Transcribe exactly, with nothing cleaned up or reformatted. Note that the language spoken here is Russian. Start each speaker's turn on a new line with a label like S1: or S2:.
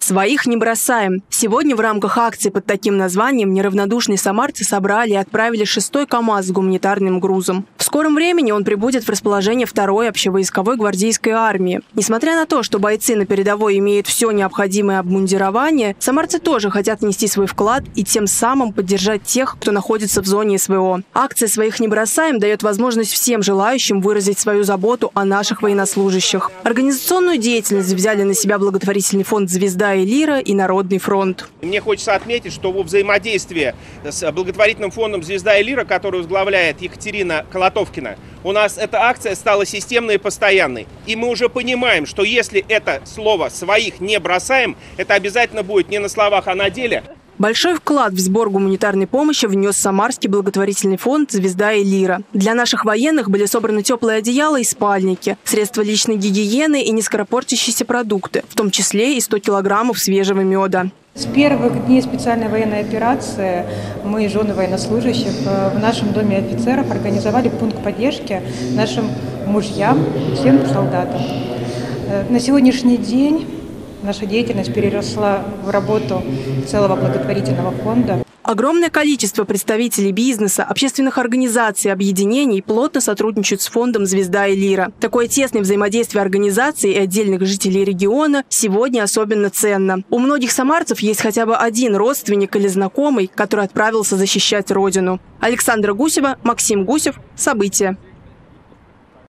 S1: Своих не бросаем. Сегодня в рамках акции под таким названием неравнодушные самарцы собрали и отправили шестой КАМАЗ с гуманитарным грузом. В скором времени он прибудет в расположение второй общевойсковой гвардейской армии. Несмотря на то, что бойцы на передовой имеют все необходимое обмундирование, самарцы тоже хотят внести свой вклад и тем самым поддержать тех, кто находится в зоне СВО. Акция «Своих не бросаем» дает возможность всем желающим выразить свою заботу о наших военнослужащих. Организационную деятельность взяли на себя благотворительный фонд «Звезда и Лира» и Народный фронт.
S2: Мне хочется отметить, что во взаимодействии с благотворительным фондом «Звезда и Лира», который возглавляет Екатерина Колотовкина, у нас эта акция стала системной и постоянной. И мы уже понимаем, что если это слово «своих не бросаем», это обязательно будет не на словах, а на деле.
S1: Большой вклад в сбор гуманитарной помощи внес Самарский благотворительный фонд «Звезда и Лира». Для наших военных были собраны теплые одеяла и спальники, средства личной гигиены и нескоропортящиеся продукты, в том числе и сто килограммов свежего меда.
S3: С первых дней специальной военной операции мы, жены военнослужащих, в нашем доме офицеров организовали пункт поддержки нашим мужьям, всем солдатам. На сегодняшний день наша деятельность переросла в работу целого благотворительного фонда.
S1: Огромное количество представителей бизнеса, общественных организаций, объединений плотно сотрудничают с фондом «Звезда и Лира». Такое тесное взаимодействие организаций и отдельных жителей региона сегодня особенно ценно. У многих самарцев есть хотя бы один родственник или знакомый, который отправился защищать родину. Александра Гусева, Максим Гусев. События.